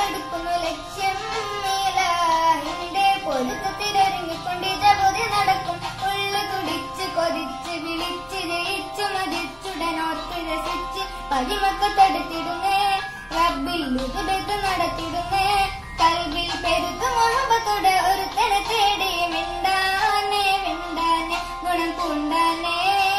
നടക്കുന്നു ലക്ഷ്യം ഇലാഹിന്റെ പൊരുത്തത്തിലൊരുങ്ങിക്കൊണ്ടിത പൊതി നടക്കും ഉള്ളു തുടിച്ച് കൊതിച്ച് വിളിച്ച് ജയിച്ചു മതിച്ചുടനോർത്ത് രസിച്ച് പതിമക്കത്തെടുത്തിടുന്നേ റബ്ബിൽ ലുതുബത്ത് നടത്തിടുന്നേ കൽബിൽ പെരുത്ത് മുഹബത്തോടെ ഒരുത്തനെ തേടി മിണ്ടാനേ മിണ്ടാനേ ഗുണം പൂണ്ടാനേ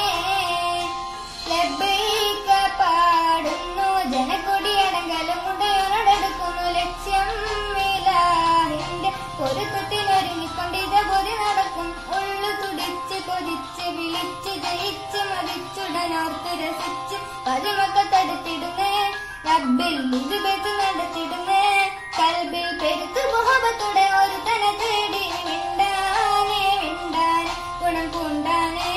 ലബ്ബൈക പാടുന്നു ജനക്കൊടിയടങ്കലും മുടയോടെടുക്കുന്നു ലക്ഷ്യം ഇലാഹിന്റെ പൊരുത്തത്തിലൊരുങ്ങിക്കൊണ്ടിത പൊതി നടക്കും ഉള്ളു തുടിച്ച് കൊതിച്ച് വിളിച്ച് ജയിച്ച് മതിച്ചുടനോർത്ത് രസിച്ച് പതിമക്കത്തെടുത്തിടുന്നേ റബ്ബിൽ ലുതുബത്ത് നടത്തിടുന്നേ കൽബിൽ പെരുത്ത് മുഹബത്തോടെ ഒരുത്തനെ തേടി മിണ്ടാനേ മിണ്ടാനേ ഗുണം പൂണ്ടാനേ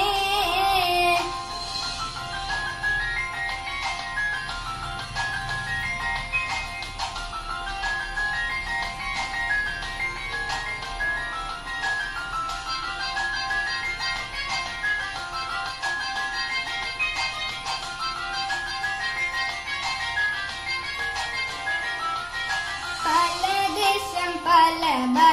പല ദേശം പല